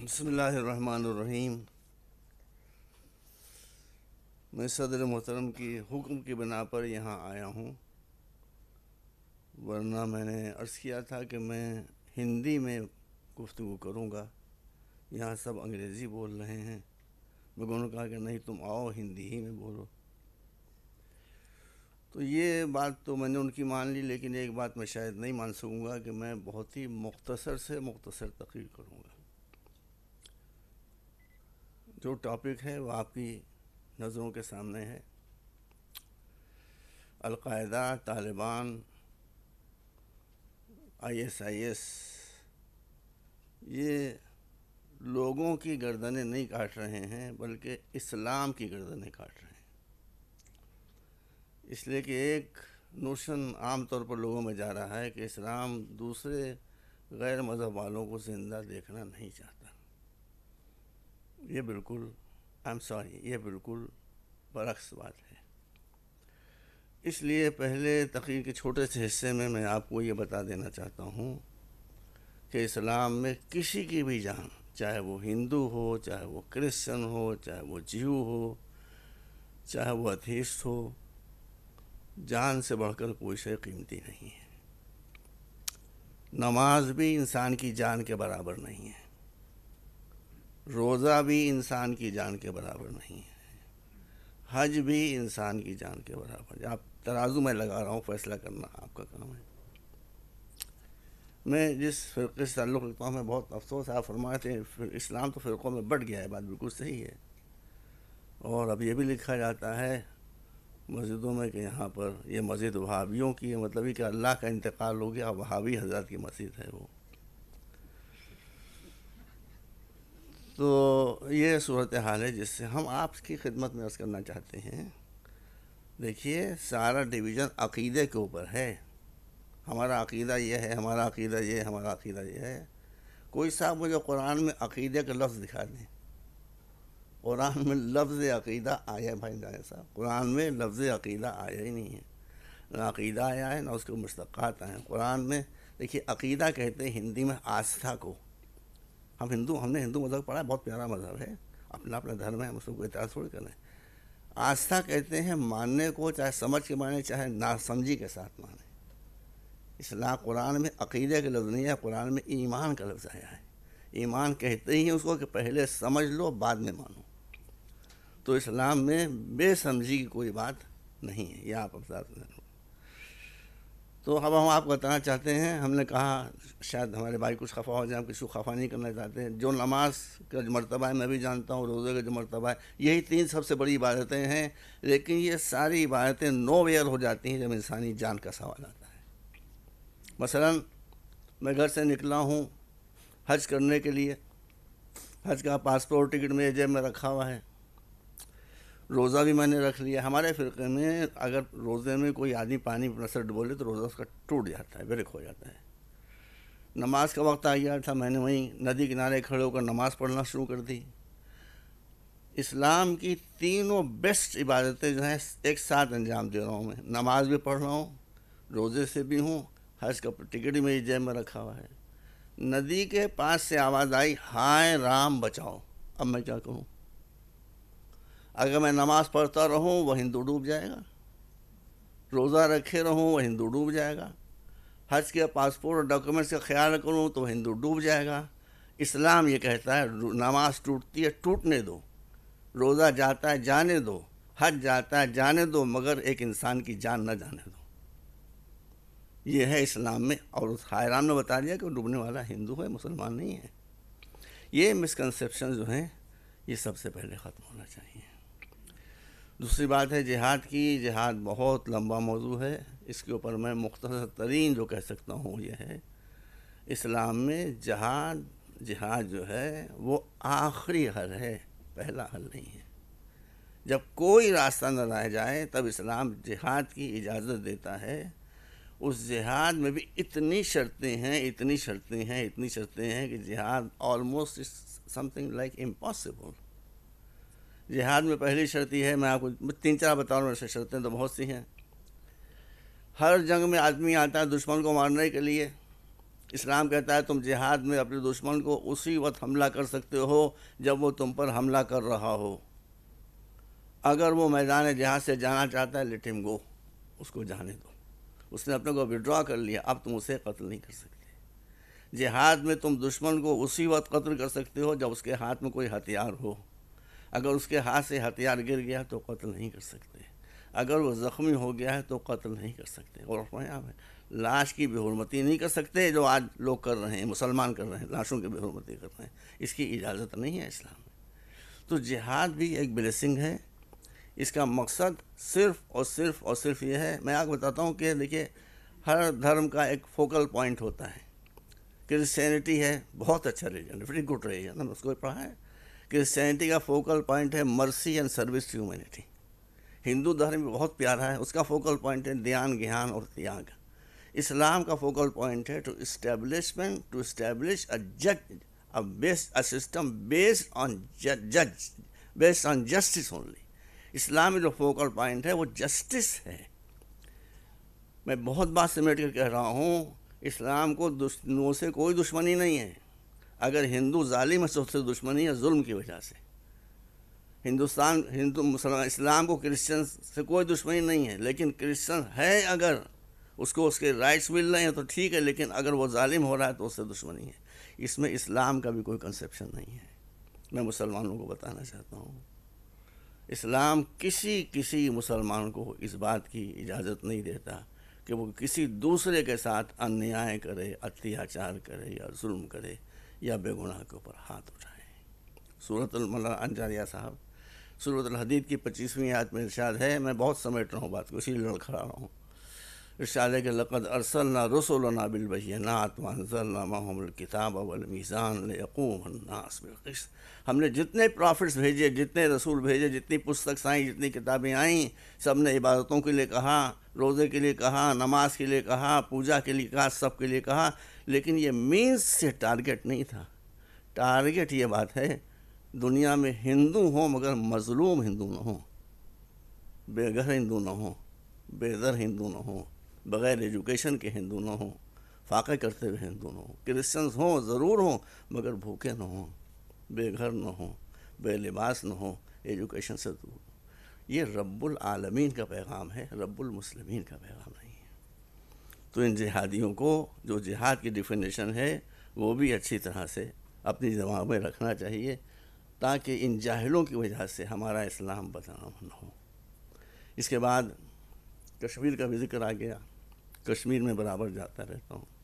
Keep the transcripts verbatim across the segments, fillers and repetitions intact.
بسم اللہ الرحمن الرحیم۔ میں صدر محترم کی حکم کی بنا پر یہاں آیا ہوں، ورنہ میں نے عرض کیا تھا کہ میں ہندی میں گفتگو کروں گا۔ یہاں سب انگریزی بول رہے ہیں، میں انہوں نے کہا کہ نہیں، تم آؤ ہندی ہی میں بولو۔ تو یہ بات تو میں نے ان کی مان لی، لیکن ایک بات میں شاید نہیں مان سکوں گا کہ میں بہت ہی مختصر سے مختصر تقریر کروں گا۔ جو ٹاپک ہے وہ آپ کی نظروں کے سامنے ہے۔ Al Qaeda, Taliban, I S I S یہ لوگوں کی گردنیں نہیں کاٹ رہے ہیں بلکہ اسلام کی گردنیں کاٹ رہے ہیں، اس لیے کہ ایک نوشن عام طور پر لوگوں میں جا رہا ہے کہ اسلام دوسرے غیر مذہب والوں کو زندہ دیکھنا نہیں چاہتا۔ یہ بالکل آئی ایم سوری یہ بالکل برعکس بات ہے۔ اس لیے پہلے تقریر کے چھوٹے سے حصے میں میں آپ کو یہ بتا دینا چاہتا ہوں کہ اسلام میں کسی کی بھی جان، چاہے وہ ہندو ہو، چاہے وہ کرسچن ہو، چاہے وہ جیو ہو، چاہے وہ ایتھیسٹ ہو، جان سے بڑھ کر کوئی شے قیمتی نہیں ہے۔ نماز بھی انسان کی جان کے برابر نہیں ہے، روزہ بھی انسان کی جان کے برابر نہیں ہے، حج بھی انسان کی جان کے برابر ہے۔ آپ ترازو میں لگا رہا ہوں، فیصلہ کرنا آپ کا کام ہے۔ میں جس فرقے سے تعلق رکھتا ہوں، میں بہت افسوس آپ فرمائے تھے اسلام تو فرقوں میں بٹ گیا ہے، بات بالکل صحیح ہے۔ اور اب یہ بھی لکھا جاتا ہے مسجدوں میں کہ یہاں پر یہ مسجد وہابیوں کی ہے، مطلب یہ کہ اللہ کا انتقال ہو گیا، وہابی حضرات کی مسجد ہے وہ۔ تو یہ صورتحال ہے جس سے ہم آپ کی خدمت میں عرض کرنا چاہتے ہیں۔ دیکھیے، سارا ڈویژن عقیدے کے اوپر ہے۔ ہمارا عقیدہ یہ ہے، ہمارا عقیدہ یہ ہے، ہمارا عقیدہ یہ ہے۔ کوئی صاحب مجھے قرآن میں عقیدے کا لفظ دکھا دیں۔ قرآن میں لفظ عقیدہ آیا ہے بھائی جان صاحب، قرآن میں لفظ عقیدہ آیا ہی نہیں ہے، نہ عقیدہ آیا ہے نہ اس کے مشتقات آئے ہیں قرآن میں۔ دیکھیے، عقیدہ کہتے ہیں ہندی میں آستھا کو۔ ہم ہندو ہم نے ہندو مذہب پڑھا ہے، بہت پیارا مذہب ہے، اپنا اپنا دھرم ہے، ہم اس کو اعتراض تھوڑی کریں۔ آستھا کہتے ہیں ماننے کو، چاہے سمجھ کے مانے چاہے ناسمجھی کے ساتھ مانے۔ اسلام قرآن میں عقیدے کا لفظ نہیں ہے، قرآن میں ایمان کا لفظ آیا ہے۔ ایمان کہتے ہی ہیں اس کو کہ پہلے سمجھ لو بعد میں مانو۔ تو اسلام میں بے سمجھی کی کوئی بات نہیں ہے، یہ آپ افزاد کریں۔ تو اب ہم آپ کو بتانا چاہتے ہیں، ہم نے کہا شاید ہمارے بھائی کچھ خفا ہو جائیں، ہم کسی کو خفا نہیں کرنا چاہتے ہیں۔ جو نماز کا جو مرتبہ ہے میں بھی جانتا ہوں، روزے کا جو مرتبہ ہے، یہی تین سب سے بڑی عبادتیں ہیں، لیکن یہ ساری عبادتیں نو ویئر ہو جاتی ہیں جب انسانی جان کا سوال آتا ہے۔ مثلاً میں گھر سے نکلا ہوں حج کرنے کے لیے، حج کا پاسپورٹ ٹکٹ میرے جیب میں رکھا ہوا ہے، روزہ بھی میں نے رکھ لیا۔ ہمارے فرقے میں اگر روزے میں کوئی آدمی پانی اپنا سر ڈبولے تو روزہ اس کا ٹوٹ جاتا ہے، بریک ہو جاتا ہے۔ نماز کا وقت آ گیا تھا، میں نے وہیں ندی کنارے کھڑے ہو کر نماز پڑھنا شروع کر دی۔ اسلام کی تینوں بیسٹ عبادتیں جو ہیں ایک ساتھ انجام دے رہا ہوں میں، نماز بھی پڑھ رہا ہوں، روزے سے بھی ہوں، حج کا ٹکٹ بھی میری جیب میں رکھا ہوا ہے۔ ندی کے پاس سے آواز آئی، ہائے رام بچاؤ، اب میں کیا کروں؟ اگر میں نماز پڑھتا رہوں وہ ہندو ڈوب جائے گا، روزہ رکھے رہوں وہ ہندو ڈوب جائے گا، حج کے پاسپورٹ اور ڈاکومنٹس کا خیال کروں تو ہندو ڈوب جائے گا۔ اسلام یہ کہتا ہے نماز ٹوٹتی ہے ٹوٹنے دو، روزہ جاتا ہے جانے دو، حج جاتا ہے جانے دو، مگر ایک انسان کی جان نہ جانے دو۔ یہ ہے اسلام میں، اور اس حیران نے بتا دیا کہ وہ ڈوبنے والا ہندو ہے، مسلمان نہیں ہے۔ یہ مسکنسیپشن جو ہیں یہ سب سے پہلے ختم ہونا چاہیے۔ دوسری بات ہے جہاد کی۔ جہاد بہت لمبا موضوع ہے، اس کے اوپر میں مختصر ترین جو کہہ سکتا ہوں یہ ہے، اسلام میں جہاد جہاد جو ہے وہ آخری حل ہے، پہلا حل نہیں ہے۔ جب کوئی راستہ نہ رہ جائے تب اسلام جہاد کی اجازت دیتا ہے۔ اس جہاد میں بھی اتنی شرطیں ہیں اتنی شرطیں ہیں اتنی شرطیں ہیں کہ جہاد almost something like impossible. جہاد میں پہلی شرط یہ ہے، میں آپ کو تین چار بتا رہا ہوں، ایسے شرطیں تو بہت سی ہیں۔ ہر جنگ میں آدمی آتا ہے دشمن کو مارنے کے لیے، اسلام کہتا ہے تم جہاد میں اپنے دشمن کو اسی وقت حملہ کر سکتے ہو جب وہ تم پر حملہ کر رہا ہو. اگر وہ میدان جہاد سے جانا چاہتا ہے لیٹ ہم گو، اس کو جانے دو. اس نے اپنے کو وڈرا کر لیا، اب تم اسے قتل نہیں کر سکتے. جہاد میں تم دشمن کو اسی وقت قتل کر سکتے ہو جب اس کے ہاتھ میں کوئی ہتھیار ہو. اگر اس کے ہاتھ سے ہتھیار گر گیا تو قتل نہیں کر سکتے. اگر وہ زخمی ہو گیا ہے تو قتل نہیں کر سکتے. اور لاش کی بے حرمتی نہیں کر سکتے جو آج لوگ کر رہے ہیں، مسلمان کر رہے ہیں، لاشوں کی بے حرمتی کر رہے ہیں. اس کی اجازت نہیں ہے اسلام میں. تو جہاد بھی ایک بلیسنگ ہے. اس کا مقصد صرف اور صرف اور صرف یہ ہے، میں آپ کو بتاتا ہوں کہ دیکھیے ہر دھرم کا ایک فوکل پوائنٹ ہوتا ہے. کرسچینٹی ہے بہت اچھا ریلیجن، ویری گڈ ریلیجن، ہم اس کو پڑھا ہے. کرسچینٹی کا فوکل پوائنٹ ہے mercy and service to humanity. Hindu دھرم بھی بہت پیارا ہے، اس کا فوکل پوائنٹ ہے دھیان، گیان اور تیاگ. اسلام کا فوکل پوائنٹ ہے to establishment to establish a جج اے بیس اے سسٹم بیسڈ آن جج بیسڈ آن جسٹس اونلی. اسلام میں جو فوکل پوائنٹ ہے وہ جسٹس ہے. میں بہت بات سمیٹ کر کہہ رہا ہوں، اسلام کو دشمنوں سے کوئی دشمنی نہیں ہے. اگر ہندو ظالم ہے تو اس سے دشمنی ہے ظلم کی وجہ سے. ہندوستان ہندو مسلمان اسلام کو کرسچن سے کوئی دشمنی نہیں ہے، لیکن کرسچن ہے اگر اس کو اس کے رائٹس مل رہے ہیں تو ٹھیک ہے، لیکن اگر وہ ظالم ہو رہا ہے تو اس سے دشمنی ہے. اس میں اسلام کا بھی کوئی کنسیپشن نہیں ہے. میں مسلمانوں کو بتانا چاہتا ہوں اسلام کسی کسی مسلمان کو اس بات کی اجازت نہیں دیتا کہ وہ کسی دوسرے کے ساتھ انیائے کرے، اتیاچار کرے یا ظلم کرے یا بے گناہ کے اوپر ہاتھ اٹھائے. سورۃ الملا انجاریہ صاحب سورۃ الحدید کی پچیسویں آیت میں ارشاد ہے، میں بہت سمیٹ رہا ہوں بات کو، اسی لیے لڑکھڑا رہا ہوں. ارشاد ہے کہ لقد ارسلنا رسلنا بالبینات وانزلنا معهم الکتاب والمیزان لیقوم الناس بالقسط. ہم نے جتنے پرافٹس بھیجے، جتنے رسول بھیجے، جتنی پستک آئیں، جتنی کتابیں آئیں، سب نے عبادتوں کے لیے کہا، روزے کے لیے کہا، نماز کے لیے کہا، پوجا کے لیے کہا، سب کے لیے کہا، لیکن یہ مینس سے ٹارگٹ نہیں تھا. ٹارگٹ یہ بات ہے دنیا میں ہندو ہوں مگر مظلوم ہندو نہ ہوں، بے گھر ہندو نہ ہوں، بے در ہندو نہ ہوں، بغیر ایجوکیشن کے ہندو نہ ہوں، فاقے کرتے ہوئے ہندو نہ ہوں. کرسچنز ہوں ضرور ہوں مگر بھوکے نہ ہوں، بے گھر نہ ہوں، بے لباس نہ ہوں، ایجوکیشن سے دور. یہ رب العالمین کا پیغام ہے، رب المسلمین کا پیغام نہیں ہے. تو ان جہادیوں کو جو جہاد کی ڈیفینیشن ہے وہ بھی اچھی طرح سے اپنی دماغ میں رکھنا چاہیے تاکہ ان جاہلوں کی وجہ سے ہمارا اسلام بدنام نہ ہو. اس کے بعد کشمیر کا بھی ذکر آ گیا. کشمیر میں برابر جاتا رہتا ہوں.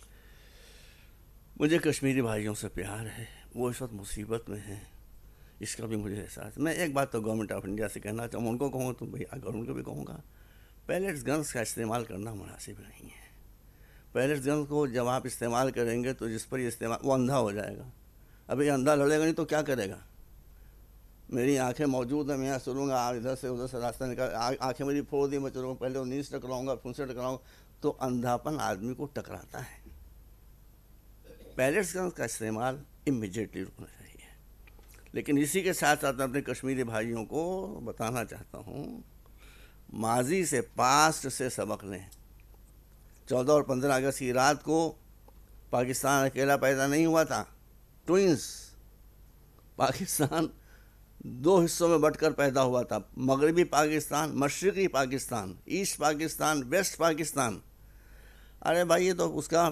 مجھے کشمیری بھائیوں سے پیار ہے، وہ اس وقت مصیبت میں ہیں، اس کا بھی مجھے احساس. میں ایک بات تو گورنمنٹ آف انڈیا سے کہنا چاہوں، ان کو کہوں تو بھائی گورنمنٹ کو بھی کہوں گا، پیلٹس گنز کا استعمال کرنا مناسب نہیں ہے. پیلٹس گنز کو جب آپ استعمال کریں گے تو جس پر یہ استعمال وہ اندھا ہو جائے گا. ابھی اندھا لڑے گا نہیں تو کیا کرے گا؟ میری آنکھیں موجود ہیں، میں یہاں چلوں گا، آپ ادھر سے ادھر سے راستہ نکال، آنکھیں میری پھوڑ دی، میں چلوں گا، پہلے وہ نیز ٹکراؤں گا، پھر سے ٹکراؤں گا، تو اندھاپن آدمی کو ٹکراتا ہے. پیلٹس گنز کا استعمال امیجیٹلی رکنا چاہیے. لیکن اسی کے ساتھ ساتھ اپنے کشمیری بھائیوں کو بتانا چاہتا ہوں ماضی سے، پاسٹ سے سبق لیں. چودہ اور پندرہ اگست کی رات کو پاکستان اکیلا پیدا نہیں ہوا تھا، ٹوئنس. پاکستان دو حصوں میں بٹ کر پیدا ہوا تھا، مغربی پاکستان، مشرقی پاکستان، ایسٹ پاکستان، ویسٹ پاکستان. ارے بھائی یہ تو اس کا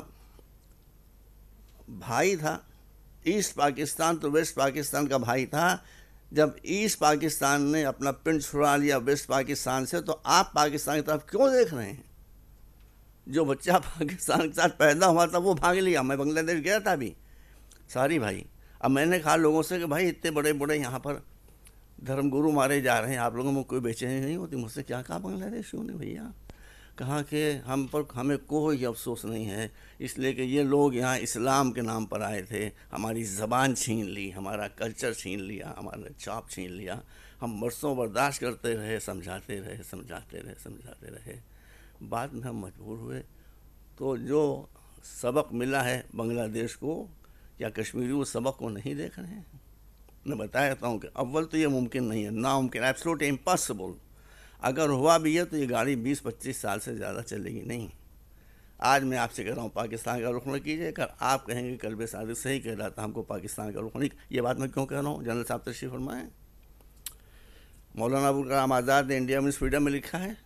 بھائی تھا. ایسٹ پاکستان تو ویسٹ پاکستان کا بھائی تھا. جب ایسٹ پاکستان نے اپنا پنڈ چھڑا لیا ویسٹ پاکستان سے تو آپ پاکستان کی طرف کیوں دیکھ رہے ہیں؟ جو بچہ پاکستان کے ساتھ پیدا ہوا تھا وہ بھاگ لیا. میں بنگلہ دیش گیا تھا ابھی، ساری بھائی. اب میں نے کہا لوگوں سے کہ بھائی اتنے بڑے بڑے یہاں پر دھرم گرو مارے جا رہے ہیں، آپ لوگوں میں کوئی بے چینی نہیں ہوتی؟ مجھ سے کیا کہا بنگلہ دیشیوں نے بھیا، کہا کہ ہم پر ہمیں کوئی افسوس نہیں ہے، اس لیے کہ یہ لوگ یہاں اسلام کے نام پر آئے تھے، ہماری زبان چھین لی، ہمارا کلچر چھین لیا، ہمارا چاپ چھین لیا. ہم برسوں برداشت کرتے رہے، سمجھاتے رہے سمجھاتے رہے سمجھاتے رہے بعد میں ہم مجبور ہوئے. تو جو سبق ملا ہے بنگلہ دیش کو، کیا کشمیری اس سبق کو نہیں دیکھ رہے ہیں؟ میں بتاتا ہوں کہ اول تو یہ ممکن نہیں ہے، ناممکن، ایبسولوٹ امپاسبل. اگر ہوا بھی ہے تو یہ گاڑی بیس پچیس سال سے زیادہ چلے گی نہیں. آج میں آپ سے کہہ رہا ہوں پاکستان کا رخ نہ کیجیے، اگر آپ کہیں گے کلبے صادق صحیح کہہ رہا تھا ہم کو پاکستان کا رخ نہیں، یہ بات میں کیوں کہہ رہا ہوں؟ جنرل صاحب تشریف فرمائیں۔ مولانا ابوالکلام آزاد نے انڈیا میں فریڈم میں لکھا ہے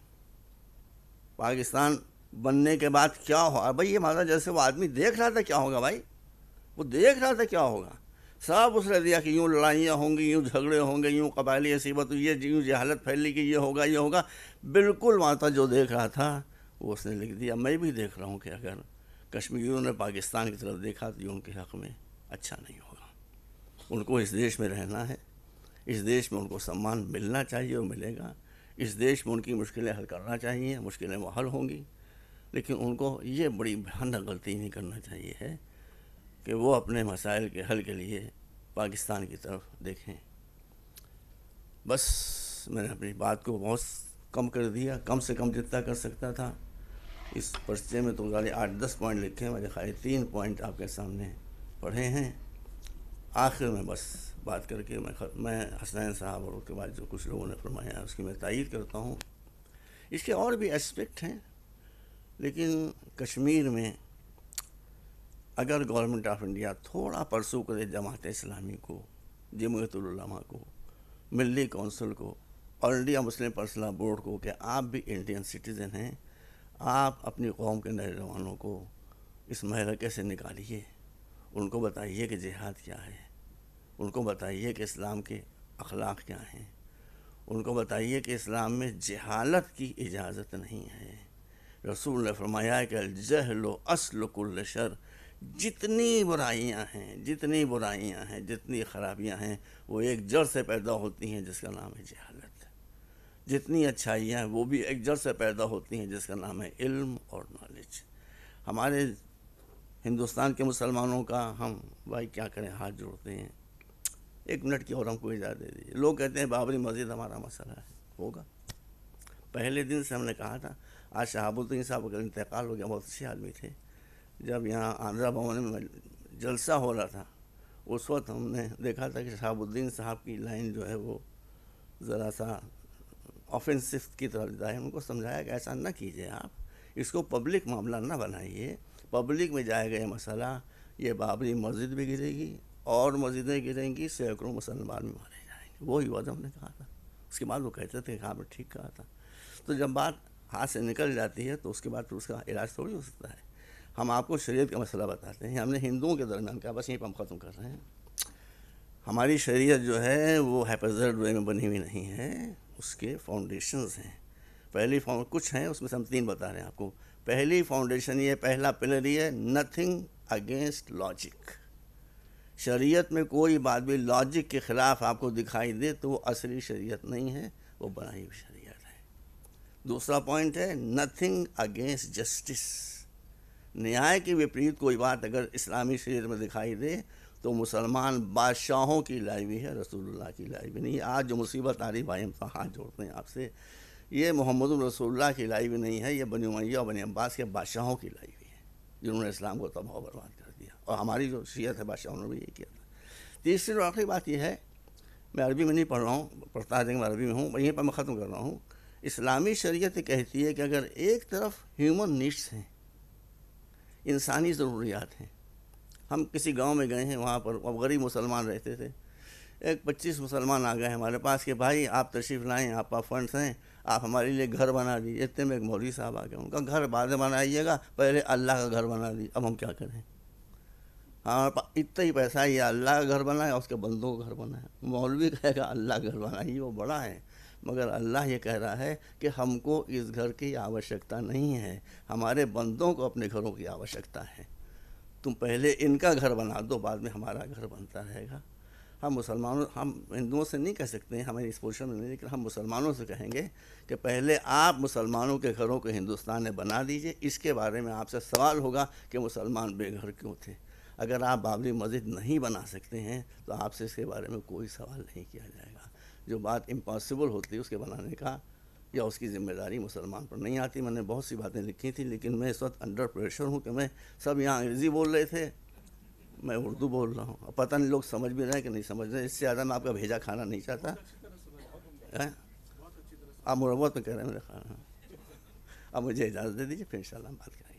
پاکستان بننے کے بعد کیا ہوا بھائی، یہ مانا جیسے وہ آدمی دیکھ رہا تھا کیا ہوگا بھائی، وہ دیکھ رہا تھا کیا ہوگا، سب اس نے دیا کہ یوں لڑائیاں ہوں گی، یوں جھگڑے ہوں گے، یوں قبائلی عصیبت، یہ یوں جہالت پھیلی کہ یہ ہوگا یہ ہوگا، بالکل وہاں تھا جو دیکھ رہا تھا وہ اس نے لکھ دیا۔ میں بھی دیکھ رہا ہوں کہ اگر کشمیریوں نے پاکستان کی طرف دیکھا تو یہ ان کے حق میں اچھا نہیں ہوگا۔ ان کو اس دیش میں رہنا ہے، اس دیش میں ان کو سمان ملنا چاہیے اور ملے گا، اس دیش میں ان کی مشکلیں حل کرنا چاہیے، مشکلیں وہ حل ہوں گی، لیکن ان کو یہ بڑی بھیانک غلطی نہیں کرنا چاہیے ہے کہ وہ اپنے مسائل کے حل کے لیے پاکستان کی طرف دیکھیں۔ بس میں نے اپنی بات کو بہت کم کر دیا، کم سے کم جتنا کر سکتا تھا۔ اس پرچے میں تو غالب آٹھ دس پوائنٹ لکھے ہیں، مجھے خالی تین پوائنٹ آپ کے سامنے پڑھے ہیں۔ آخر میں بس بات کر کے میں میں حسنین صاحب اور اس کے بعد جو کچھ لوگوں نے فرمایا اس کی میں تائید کرتا ہوں۔ اس کے اور بھی اسپیکٹ ہیں، لیکن کشمیر میں اگر گورنمنٹ آف انڈیا تھوڑا پرسو کرے جماعت اسلامی کو، جمعیت العلماء کو، ملی کونسل کو اور انڈیا مسلم پرسنل بورڈ کو کہ آپ بھی انڈین سٹیزن ہیں، آپ اپنی قوم کے نوجوانوں کو اس مہلکے سے نکالیے، ان کو بتائیے کہ جہاد کیا ہے، ان کو بتائیے کہ اسلام کے اخلاق کیا ہیں، ان کو بتائیے کہ اسلام میں جہالت کی اجازت نہیں ہے۔ رسول نے فرمایا ہے کہ الجہل اصل کل شر، جتنی برائیاں ہیں جتنی برائیاں ہیں جتنی خرابیاں ہیں وہ ایک جڑ سے پیدا ہوتی ہیں جس کا نام ہے جہالت، جتنی اچھائیاں ہیں وہ بھی ایک جڑ سے پیدا ہوتی ہیں جس کا نام ہے علم اور نالج۔ ہمارے ہندوستان کے مسلمانوں کا ہم بھائی کیا کریں، ہاتھ جوڑتے ہیں۔ ایک منٹ کی اور ہم کو اجازت دے دیجیے۔ لوگ کہتے ہیں بابری مسجد ہمارا مسئلہ ہے، ہوگا، پہلے دن سے ہم نے کہا تھا۔ آج شہاب الدین صاحب کا انتقال ہو گیا، بہت اچھے آدمی تھے۔ جب یہاں آندھرا بھون میں جلسہ ہو رہا تھا اس وقت ہم نے دیکھا تھا کہ شہاب الدین صاحب کی لائن جو ہے وہ ذرا سا آفینسو کی طرف جائے۔ ان کو سمجھایا کہ ایسا نہ کیجیے، آپ اس کو پبلک معاملہ نہ بنائیے، پبلک میں جائے گا یہ مسئلہ، یہ بابری مسجد بھی گرے گی اور مسجدیں گریں گی، سینکڑوں مسلمان بھی مارے جائیں گے۔ وہی وعدہ ہم نے کہا تھا۔ اس کے بعد وہ کہتے تھے کہ آپ نے ٹھیک کہا تھا۔ تو جب بات ہاتھ سے نکل جاتی ہے تو اس کے بعد پھر اس کا علاج تھوڑی ہو سکتا ہے۔ ہم آپ کو شریعت کا مسئلہ بتاتے ہیں، ہم نے ہندوؤں کے درمیان کہا، بس یہیں پہ ہم ختم کر رہے ہیں۔ ہماری شریعت جو ہے وہ ہیپیزرڈ وے میں بنی ہوئی نہیں ہے، اس کے فاؤنڈیشنز ہیں۔ پہلی فاؤنڈ کچھ ہیں، اس میں سے ہم تین بتا رہے ہیں آپ کو۔ پہلی فاؤنڈیشن یہ، پہلا پلر یہ ہے، نتھنگ اگینسٹ لاجک۔ شریعت میں کوئی بات بھی لاجک کے خلاف آپ کو دکھائی دے تو وہ اصلی شریعت نہیں ہے، وہ بنائی ہوئی شریعت ہے۔ دوسرا پوائنٹ ہے نتھنگ اگینسٹ جسٹس۔ نیائے کے وپریت کوئی بات اگر اسلامی شریعت میں دکھائی دے تو مسلمان بادشاہوں کی لائی ہوئی ہے، رسول اللہ کی لائی ہوئی نہیں۔ آج جو مصیبت آ رہی بھائی، ہم تو ہاتھ جوڑتے ہیں آپ سے، یہ محمد رسول اللہ کی لائی ہوئی نہیں ہے، یہ بنی امیہ اور بنی عباس کے بادشاہوں کی لائی ہوئی ہے، جنہوں نے اسلام کو تباہ و برباد کر دیا، اور ہماری جو شریعت ہے بادشاہوں نے بھی یہ کیا تھا۔ تیسری اور آخری بات یہ ہے، میں عربی میں نہیں پڑھ رہا ہوں، پڑھتا ہے میں عربی میں ہوں، یہیں پر میں ختم کر رہا ہوں۔ اسلامی شریعت کہتی ہے کہ اگر ایک طرف ہیومن نیڈس ہیں، انسانی ضروریات ہیں، ہم کسی گاؤں میں گئے ہیں، وہاں پر اب غریب مسلمان رہتے تھے، ایک پچیس مسلمان آ گئے ہمارے پاس کہ بھائی آپ تشریف لائیں، آپ کا فنڈس ہیں، آپ ہمارے لیے گھر بنا دیجیے۔ اتنے میں ایک مولوی صاحب آ گئے، ان کا گھر بعد میں بنائیے گا، پہلے اللہ کا گھر بنا دیجیے۔ اب ہم کیا کریں؟ ہمارے پاس اتنا ہی پیسہ ہے، یا اللہ کا گھر بنائے اور اس کے بندوں کا گھر بنائے۔ مولوی کہے گا اللہ کا گھر بنائیے، وہ بڑا ہے، مگر اللہ یہ کہہ رہا ہے کہ ہم کو اس گھر کی آوشکتا نہیں ہے، ہمارے بندوں کو اپنے گھروں کی آوشکتا ہے۔ تم پہلے ان کا گھر بنا دو، بعد میں ہمارا گھر بنتا رہے گا۔ ہم مسلمانوں ہم ہندوؤں سے نہیں کہہ سکتے ہیں، ہماری اس پوزیشن میں نہیں، لیکن ہم مسلمانوں سے کہیں گے کہ پہلے آپ مسلمانوں کے گھروں کو ہندوستان نے بنا دیجئے۔ اس کے بارے میں آپ سے سوال ہوگا کہ مسلمان بے گھر کیوں تھے۔ اگر آپ بابری مسجد نہیں بنا سکتے ہیں تو آپ سے اس کے بارے میں کوئی سوال نہیں کیا جائے گا۔ جو بات امپاسبل ہوتی ہے اس کے بنانے کا یا اس کی ذمہ داری مسلمان پر نہیں آتی۔ میں نے بہت سی باتیں لکھی تھیں، لیکن میں اس وقت انڈر پریشر ہوں کہ میں سب یہاں انگریزی بول رہے تھے، میں اردو بول رہا ہوں، اب پتہ نہیں لوگ سمجھ بھی رہے ہیں کہ نہیں سمجھ رہے ہیں۔ اس سے زیادہ میں آپ کا بھیجا کھانا نہیں چاہتا۔ آپ مربوط میں کہہ رہے ہیں میرے خیال۔ اب مجھے اجازت دے دیجیے، پھر انشاءاللہ ہم بات کریں گے۔